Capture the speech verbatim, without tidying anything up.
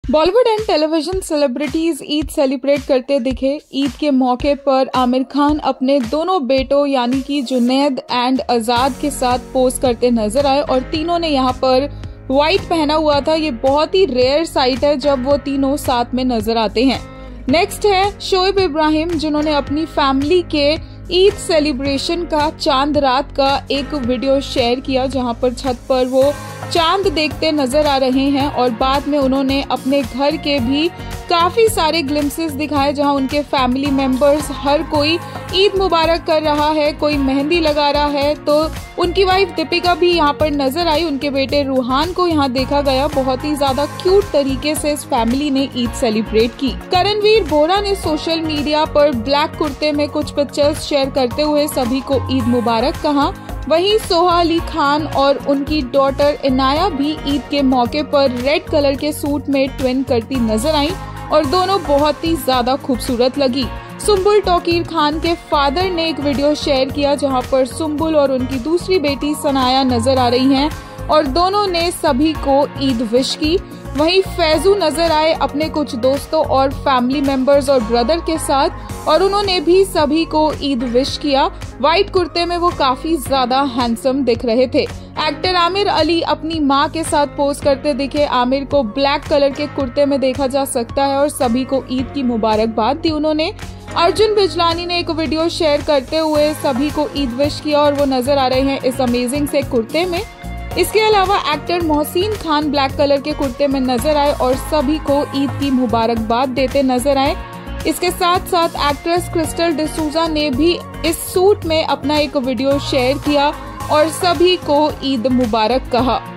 Bollywood and television celebrities Eid celebrate करते दिखे। ईद के मौके पर आमिर खान अपने दोनों बेटों यानी कि जुनैद एंड आजाद के साथ पोज करते नजर आए और तीनों ने यहाँ पर व्हाइट पहना हुआ था। ये बहुत ही रेयर साइट है जब वो तीनों साथ में नजर आते हैं। नेक्स्ट है शोएब इब्राहिम, जिन्होंने अपनी फैमिली के ईद सेलिब्रेशन का चांद रात का एक वीडियो शेयर किया, जहां पर छत पर वो चांद देखते नजर आ रहे हैं और बाद में उन्होंने अपने घर के भी काफी सारे ग्लिम्सेस दिखाए, जहां उनके फैमिली मेंबर्स हर कोई ईद मुबारक कर रहा है, कोई मेहंदी लगा रहा है। तो उनकी वाइफ दीपिका भी यहाँ पर नजर आई, उनके बेटे रूहान को यहाँ देखा गया। बहुत ही ज्यादा क्यूट तरीके से इस फैमिली ने ईद सेलिब्रेट की। करणवीर बोरा ने सोशल मीडिया पर ब्लैक कुर्ते में कुछ पिक्चर्स शेयर करते हुए सभी को ईद मुबारक कहा। वहीं सोहा अली खान और उनकी डॉटर इनाया भी ईद के मौके पर रेड कलर के सूट में ट्विन करती नजर आई और दोनों बहुत ही ज्यादा खूबसूरत लगी। सुम्बुल टोकीर खान के फादर ने एक वीडियो शेयर किया, जहां पर सुम्बुल और उनकी दूसरी बेटी सनाया नजर आ रही हैं और दोनों ने सभी को ईद विश की। वहीं फैजू नजर आए अपने कुछ दोस्तों और फैमिली मेंबर्स और ब्रदर के साथ और उन्होंने भी सभी को ईद विश किया। व्हाइट कुर्ते में वो काफी ज्यादा हैंडसम दिख रहे थे। एक्टर आमिर अली अपनी मां के साथ पोज करते दिखे। आमिर को ब्लैक कलर के कुर्ते में देखा जा सकता है और सभी को ईद की मुबारकबाद दी उन्होंने। अर्जुन बिजलानी ने एक वीडियो शेयर करते हुए सभी को ईद विश किया और वो नजर आ रहे हैं इस अमेजिंग से कुर्ते में। इसके अलावा actor Mohsin Khan black colour के कुर्ते में नजर आए और सभी को ईद की मुबारकबाद देते नजर आए। इसके साथ साथ एक्ट्रेस क्रिस्टल डिसूजा ने भी इस सूट में अपना एक वीडियो शेयर किया और सभी को ईद मुबारक कहा।